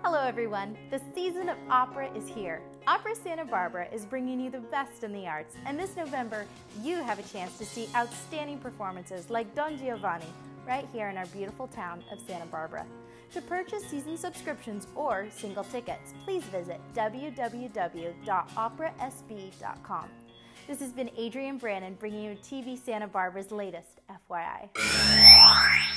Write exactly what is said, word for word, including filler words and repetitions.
Hello everyone, the season of opera is here. Opera Santa Barbara is bringing you the best in the arts, and this November you have a chance to see outstanding performances like Don Giovanni right here in our beautiful town of Santa Barbara. To purchase season subscriptions or single tickets, please visit w w w dot opera s b dot com. This has been Adrian Brannan bringing you T V Santa Barbara's latest F Y I.